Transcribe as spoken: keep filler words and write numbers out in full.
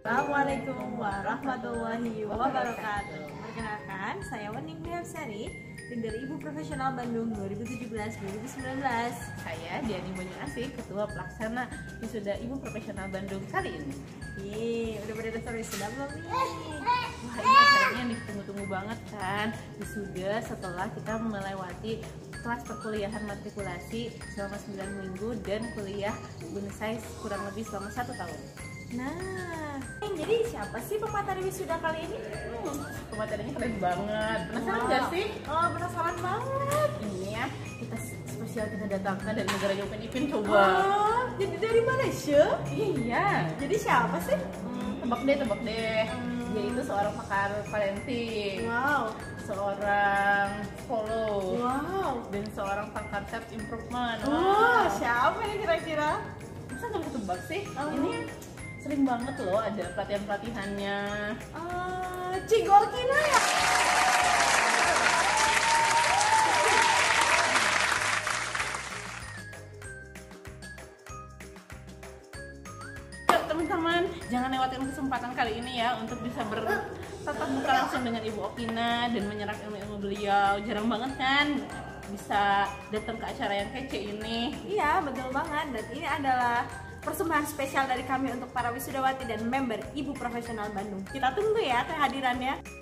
Assalamualaikum warahmatullahi wabarakatuh. Perkenalkan, saya Wening Dwi tim dari Ibu Profesional Bandung dua ribu tujuh belas dua ribu sembilan belas. Saya Diani Banyuasih, Ketua Pelaksana Wisuda Ibu Profesional Bandung kali ini. Yeay, udah pada daftar wisuda belum nih? Wah, ini acaranya yang ditunggu-tunggu banget kan. Wisuda setelah kita melewati kelas perkuliahan matrikulasi selama sembilan minggu dan kuliah Bunsai kurang lebih selama satu tahun. Nah, jadi siapa sih pemateri wisuda kali ini? Hmm, pematerinya keren banget. Penasaran Wow. gak sih? Oh, penasaran banget. Ini ya, kita spesial kita datangkan dari negara Upin Ipin coba. Oh, jadi dari Malaysia? Iya. Jadi siapa sih? Hmm, tebak deh, tebak deh. Hmm. Dia itu seorang pakar parenting, Wow, seorang follow, wow. dan seorang pakar self improvement. Oh, siapa ini kira-kira? Masa nggak bisa tebak sih? Oh. Ini sering banget loh ada pelatihan pelatihannya. Uh, Cigol Kina ya? Yuk teman-teman, jangan lewatin kesempatan kali ini ya untuk bisa bertatap muka langsung dengan Ibu Okina dan menyerap ilmu-ilmu beliau. Jarang banget kan bisa datang ke acara yang kece ini. Iya, betul banget. Dan ini adalah persembahan spesial dari kami untuk para wisudawati dan member Ibu Profesional Bandung. Kita tunggu ya kehadirannya.